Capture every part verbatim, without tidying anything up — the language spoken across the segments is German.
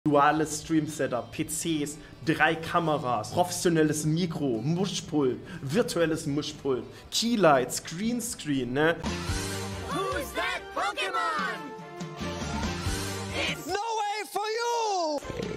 Duales Stream-Setup, P Cs, drei Kameras, professionelles Mikro, Mischpult, virtuelles Mischpult, Keylights, Greenscreen, ne? Who's that Pokémon? It's no way for you!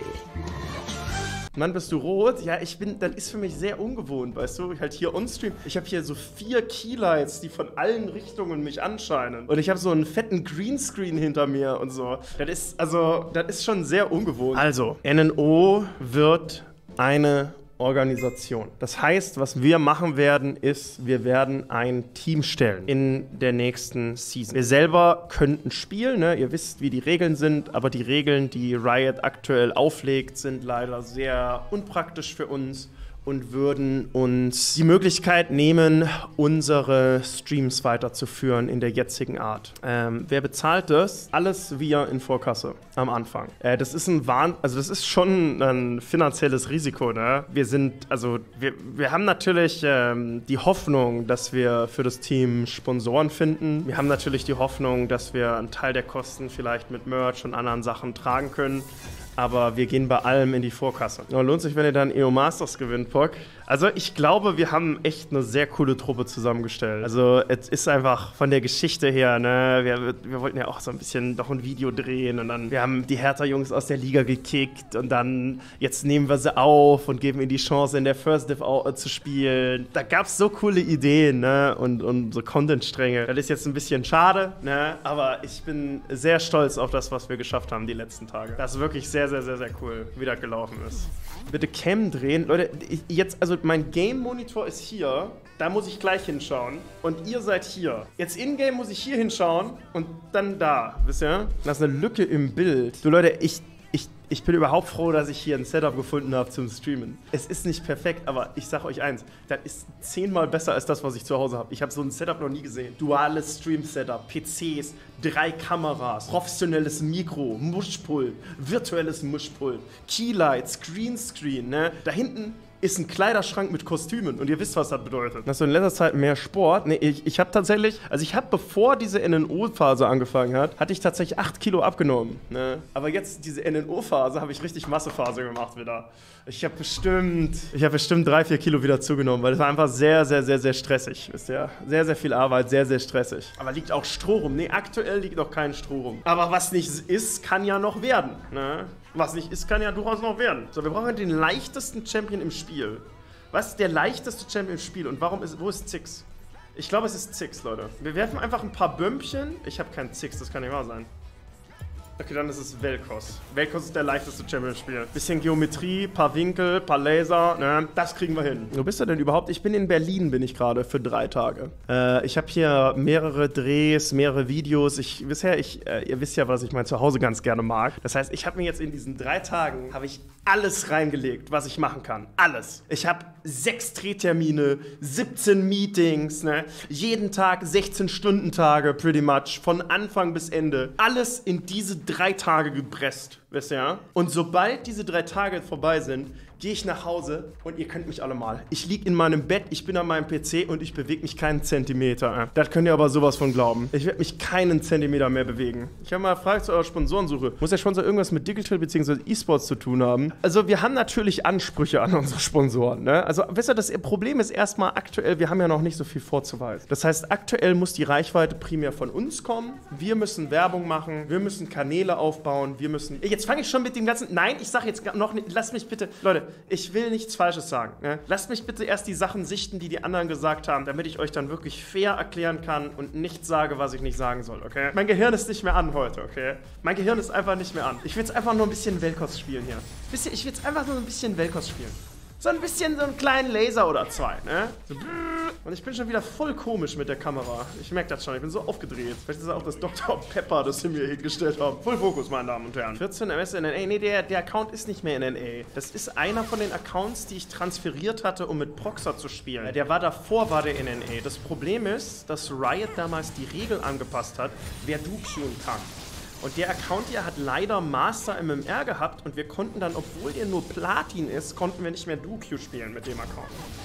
Mann, bist du rot? Ja, ich bin, das ist für mich sehr ungewohnt, weißt du? Halt hier on-stream. Ich habe hier so vier Keylights, die von allen Richtungen mich anscheinen. Und ich habe so einen fetten Greenscreen hinter mir und so. Das ist, also, das ist schon sehr ungewohnt. Also, N N O wird eine Organisation. Das heißt, was wir machen werden, ist, wir werden ein Team stellen in der nächsten Season. Wir selber könnten spielen, ne? Ihr wisst, wie die Regeln sind, aber die Regeln, die Riot aktuell auflegt, sind leider sehr unpraktisch für uns und würden uns die Möglichkeit nehmen, unsere Streams weiterzuführen in der jetzigen Art. Ähm, wer bezahlt das? Alles wir in Vorkasse am Anfang. Äh, das ist ein Wahn, also das ist schon ein finanzielles Risiko, ne? Wir sind, also wir, wir haben natürlich ähm, die Hoffnung, dass wir für das Team Sponsoren finden. Wir haben natürlich die Hoffnung, dass wir einen Teil der Kosten vielleicht mit Merch und anderen Sachen tragen können. Aber wir gehen bei allem in die Vorkasse. Ja, lohnt sich, wenn ihr dann E O Masters gewinnt, Pock. Also ich glaube, wir haben echt eine sehr coole Truppe zusammengestellt. Also es ist einfach von der Geschichte her, ne, wir, wir wollten ja auch so ein bisschen noch ein Video drehen und dann, wir haben die Hertha-Jungs aus der Liga gekickt und dann, jetzt nehmen wir sie auf und geben ihnen die Chance, in der First Div zu spielen. Da gab es so coole Ideen, ne, und, und so Content-Stränge. Das ist jetzt ein bisschen schade, ne, aber ich bin sehr stolz auf das, was wir geschafft haben die letzten Tage. Das ist wirklich sehr, sehr, sehr, sehr cool, wie das gelaufen ist. Bitte Cam drehen. Leute, ich, jetzt, also mein Game-Monitor ist hier. Da muss ich gleich hinschauen. Und ihr seid hier. Jetzt in-game muss ich hier hinschauen und dann da. Wisst ihr? Das ist eine Lücke im Bild. So Leute, ich, ich, ich bin überhaupt froh, dass ich hier ein Setup gefunden habe zum Streamen. Es ist nicht perfekt, aber ich sag euch eins. Das ist zehnmal besser als das, was ich zu Hause habe. Ich habe so ein Setup noch nie gesehen. Duales Stream-Setup, P Cs, drei Kameras, professionelles Mikro, Mischpult, virtuelles Mischpult, Keylights, Greenscreen, ne? Da hinten ist ein Kleiderschrank mit Kostümen und ihr wisst, was das bedeutet. Hast du in letzter Zeit mehr Sport? Nee, ich, ich habe tatsächlich, also ich habe, bevor diese N N O-Phase angefangen hat, hatte ich tatsächlich acht Kilo abgenommen. Ne? Aber jetzt, diese N N O-Phase, habe ich richtig Massephase gemacht wieder. Ich habe bestimmt, ich habe bestimmt drei, vier Kilo wieder zugenommen, weil es war einfach sehr, sehr, sehr, sehr stressig. Wisst ihr? Sehr, sehr viel Arbeit, sehr, sehr stressig. Aber liegt auch Stroh rum? Nee, aktuell liegt noch kein Stroh rum. Aber was nicht ist, kann ja noch werden. Ne? Was nicht ist, kann ja durchaus noch werden. So, wir brauchen den leichtesten Champion im Spiel. Was ist der leichteste Champion im Spiel und warum ist, wo ist Ziggs? Ich glaube, es ist Ziggs, Leute. Wir werfen einfach ein paar Bömpchen. Ich habe keinen Ziggs, das kann nicht wahr sein. Okay, dann ist es Vel'Koz. Vel'Koz ist der leichteste Champion im Spiel. Bisschen Geometrie, paar Winkel, paar Laser, ne? Das kriegen wir hin. Wo bist du denn überhaupt? Ich bin in Berlin, bin ich gerade, für drei Tage. Äh, ich habe hier mehrere Drehs, mehrere Videos. Ich, bisher, ich, äh, ihr wisst ja, was ich mein Zuhause ganz gerne mag. Das heißt, ich habe mir jetzt in diesen drei Tagen, habe ich alles reingelegt, was ich machen kann. Alles. Ich habe sechs Drehtermine, siebzehn Meetings, ne? Jeden Tag sechzehn Stunden Tage, pretty much, von Anfang bis Ende. Alles in diese drei Tage gepresst, wisst ihr, ja? Und sobald diese drei Tage vorbei sind, gehe ich nach Hause und ihr könnt mich alle mal. Ich liege in meinem Bett, ich bin an meinem P C und ich bewege mich keinen Zentimeter. Äh. Das könnt ihr aber sowas von glauben. Ich werde mich keinen Zentimeter mehr bewegen. Ich habe mal gefragt zu eurer Sponsorensuche. Muss der Sponsor irgendwas mit Digital bzw. E-Sports zu tun haben? Also wir haben natürlich Ansprüche an unsere Sponsoren. Ne? Also wisst ihr, das Problem ist erstmal aktuell, wir haben ja noch nicht so viel vorzuweisen. Das heißt, aktuell muss die Reichweite primär von uns kommen. Wir müssen Werbung machen, wir müssen Kanäle aufbauen, wir müssen... Jetzt fange ich schon mit dem ganzen... Nein, ich sage jetzt noch nicht... Lasst mich bitte... Leute, ich will nichts Falsches sagen. Ne? Lasst mich bitte erst die Sachen sichten, die die anderen gesagt haben, damit ich euch dann wirklich fair erklären kann und nicht sage, was ich nicht sagen soll, okay? Mein Gehirn ist nicht mehr an heute, okay? Mein Gehirn ist einfach nicht mehr an. Ich will jetzt einfach nur ein bisschen Vel'Koz spielen hier. Bisschen, ich will jetzt einfach nur ein bisschen Vel'Koz spielen. So ein bisschen so einen kleinen Laser oder zwei, ne? So, und ich bin schon wieder voll komisch mit der Kamera. Ich merke das schon, ich bin so aufgedreht. Vielleicht ist es auch das Doktor Pepper, das sie mir hingestellt haben. Voll Fokus, meine Damen und Herren. vierzehn M S in N A. Nee, der, der Account ist nicht mehr in N A. Das ist einer von den Accounts, die ich transferiert hatte, um mit Proxer zu spielen. Der war davor, war der in N A. Das Problem ist, dass Riot damals die Regeln angepasst hat, wer duqueuen kann. Und der Account hier hat leider Master M M R gehabt und wir konnten dann, obwohl der nur Platin ist, konnten wir nicht mehr Duque spielen mit dem Account.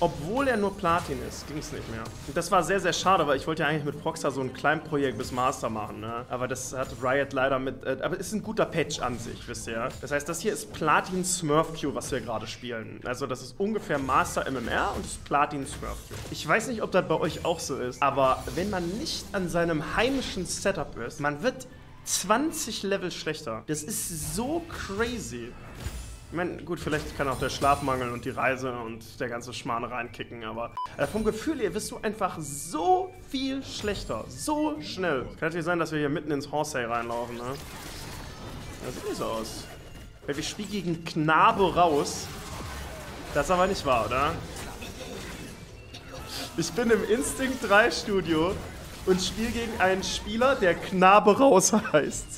obwohl er nur Platin ist, ging es nicht mehr. Und das war sehr, sehr schade, weil ich wollte ja eigentlich mit Proxar so ein Kleinprojekt bis Master machen, ne? Aber das hat Riot leider mit, äh, aber es ist ein guter Patch an sich, wisst ihr. Das heißt, das hier ist Platin Smurf Q, was wir gerade spielen. Also das ist ungefähr Master M M R und das ist Platin Smurf Q. Ich weiß nicht, ob das bei euch auch so ist, aber wenn man nicht an seinem heimischen Setup ist, man wird zwanzig Level schlechter. Das ist so crazy. Ich meine, gut, vielleicht kann auch der Schlafmangel und die Reise und der ganze Schmarrn reinkicken, aber äh, vom Gefühl her wirst du einfach so viel schlechter. So schnell. Kann natürlich sein, dass wir hier mitten ins Horsey reinlaufen, ne? Das sieht nicht so aus. Weil wir spielen gegen Knabe raus. Das ist aber nicht wahr, oder? Ich bin im Instinct drei Studio und spiele gegen einen Spieler, der Knabe raus heißt.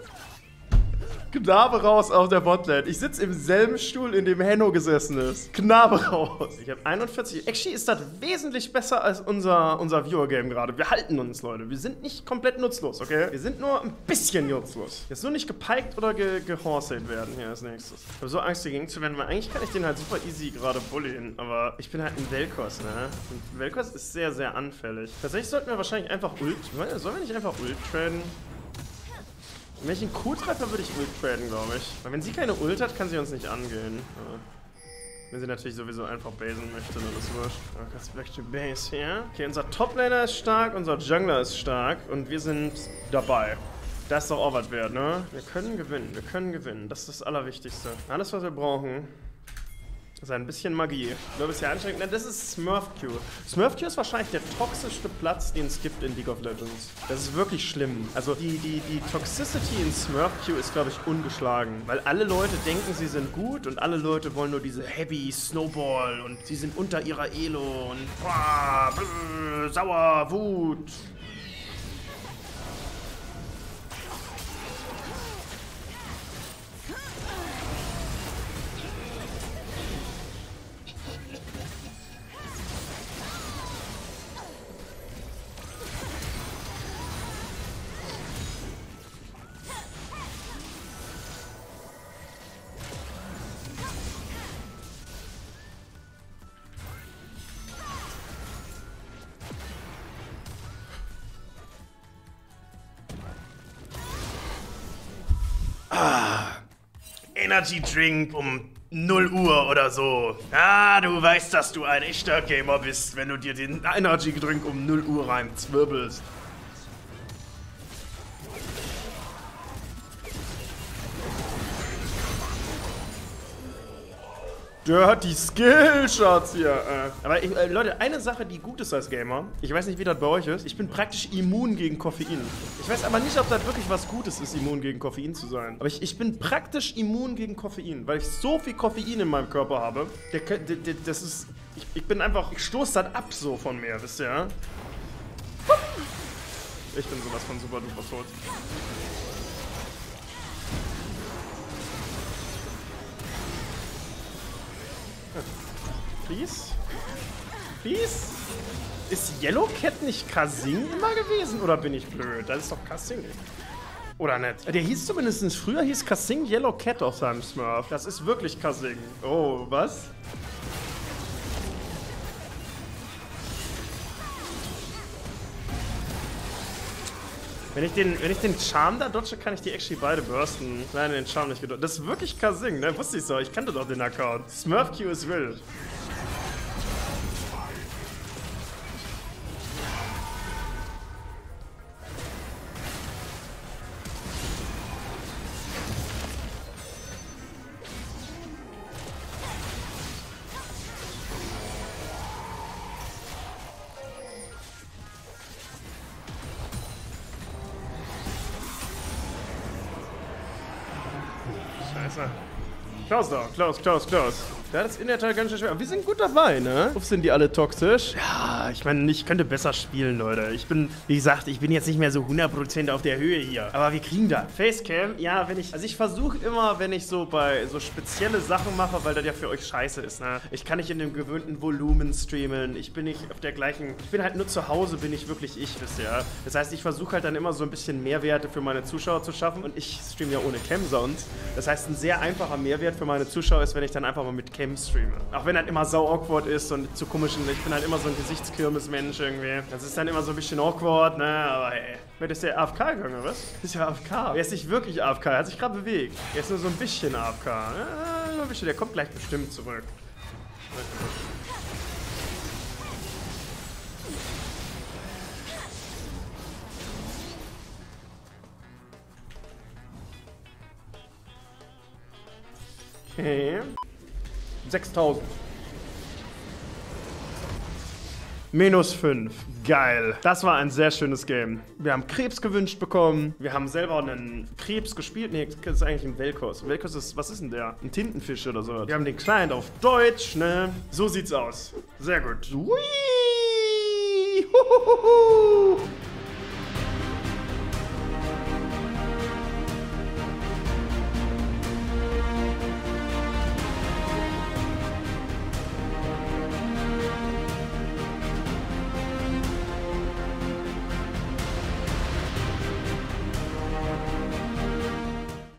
Knabe raus auf der Botlane. Ich sitze im selben Stuhl, in dem Henno gesessen ist. Knabe raus. Ich habe einundvierzig. Actually ist das wesentlich besser als unser, unser Viewer-Game gerade. Wir halten uns, Leute. Wir sind nicht komplett nutzlos, okay? Wir sind nur ein bisschen nutzlos. Jetzt nur nicht gepiked oder ge gehorsed werden hier als nächstes. Ich habe so Angst, dagegen zu werden, weil eigentlich kann ich den halt super easy gerade bullien. Aber ich bin halt ein Vel'Koz, ne? Und Vel'Koz ist sehr, sehr anfällig. Tatsächlich sollten wir wahrscheinlich einfach Ult... Sollen wir nicht einfach Ult traden? Wenn ich einen Q-Treffer würde ich Ult traden, glaube ich. Weil wenn sie keine Ult hat, kann sie uns nicht angehen. Ja. Wenn sie natürlich sowieso einfach basen möchte, dann ist wurscht. Ja, kannst du back to base hier. Okay, unser Top-Laner ist stark, unser Jungler ist stark und wir sind dabei. Das ist doch auch was wert, ne? Wir können gewinnen, wir können gewinnen. Das ist das Allerwichtigste. Alles, was wir brauchen, ist ein bisschen Magie. Nur ein bisschen anstrengend. Das ist Smurf Q. Smurf Q ist wahrscheinlich der toxischste Platz, den es gibt in League of Legends. Das ist wirklich schlimm. Also die, die, die Toxicity in Smurf Q ist, glaube ich, ungeschlagen. Weil alle Leute denken, sie sind gut und alle Leute wollen nur diese Heavy Snowball und sie sind unter ihrer Elo und boah, brr, sauer, Wut. Energy Drink um null Uhr oder so. Ah, du weißt, dass du ein echter Gamer bist, wenn du dir den Energy Drink um null Uhr reinzwirbelst. Dirty Skill Shots hier. Äh. Aber ich, äh, Leute, eine Sache, die gut ist als Gamer, ich weiß nicht, wie das bei euch ist, ich bin praktisch immun gegen Koffein. Ich weiß aber nicht, ob das wirklich was Gutes ist, immun gegen Koffein zu sein. Aber ich, ich bin praktisch immun gegen Koffein, weil ich so viel Koffein in meinem Körper habe. Der, der, der, das ist, ich, ich bin einfach, ich stoße das ab so von mir, wisst ihr? Ich bin sowas von super duper tot. Please? Please? Ist Yellowcat nicht Kasing immer gewesen? Oder bin ich blöd? Das ist doch Kasing. Oder nicht? Der hieß zumindest, früher hieß Kasing Yellowcat auf seinem Smurf. Das ist wirklich Kasing. Oh, was? Wenn ich den, wenn ich den Charm da dodge, kann ich die actually beide bursten. Nein, den Charm nicht gedodged. Das ist wirklich Kasing, ne? Wusste ich so. Ich kannte doch den Account. Smurf Q ist wild. Scheiße. Close da, close, close, close. Ja, das ist in der Tat ganz schön schwer. Aber wir sind gut dabei, ne? Uff, sind die alle toxisch? Ja, ich meine, ich könnte besser spielen, Leute. Ich bin, wie gesagt, ich bin jetzt nicht mehr so hundert Prozent auf der Höhe hier. Aber wir kriegen das. Facecam, ja, wenn ich, also ich versuche immer, wenn ich so bei so spezielle Sachen mache, weil das ja für euch scheiße ist, ne? Ich kann nicht in dem gewöhnten Volumen streamen. Ich bin nicht auf der gleichen, ich bin halt nur zu Hause, bin ich wirklich ich, wisst ihr? Das heißt, ich versuche halt dann immer so ein bisschen Mehrwerte für meine Zuschauer zu schaffen. Und ich streame ja ohne Cam sonst. Das heißt, ein sehr einfacher Mehrwert für meine Zuschauer ist, wenn ich dann einfach mal mit Cam streame. Auch wenn das immer sau awkward ist und zu komischen, ich bin halt immer so ein Gesichtskirmes-Mensch irgendwie. Das ist dann immer so ein bisschen awkward, ne, aber ey. Wer ist der A F K gegangen, oder was? Das ist ja A F K. Er ist nicht wirklich A F K, er hat sich gerade bewegt. Er ist nur so ein bisschen A F K. Ja, nur ein bisschen, der kommt gleich bestimmt zurück. Okay. sechstausend. Minus fünf. Geil. Das war ein sehr schönes Game. Wir haben Krebs gewünscht bekommen. Wir haben selber einen Krebs gespielt. Nee, das ist eigentlich ein Velkos. Velkos ist, was ist denn der? Ein Tintenfisch oder so. Wir haben den Client auf Deutsch, ne? So sieht's aus. Sehr gut. Hui! Huhuhuhu.